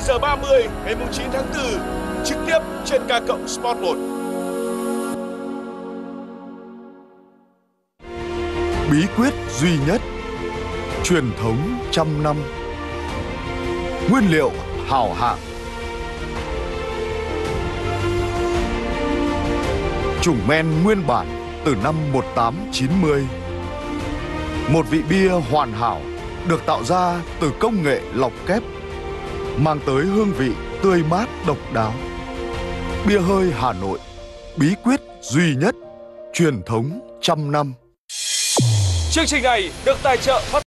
20h30 ngày 9 tháng 4 trực tiếp trên K Cộng Sport 1. Bí quyết duy nhất, truyền thống trăm năm, nguyên liệu hảo hạng, chủng men nguyên bản từ năm 1890. Một vị bia hoàn hảo được tạo ra từ công nghệ lọc kép, mang tới hương vị tươi mát độc đáo. Bia hơi Hà Nội, bí quyết duy nhất, truyền thống trăm năm. Chương trình này được tài trợ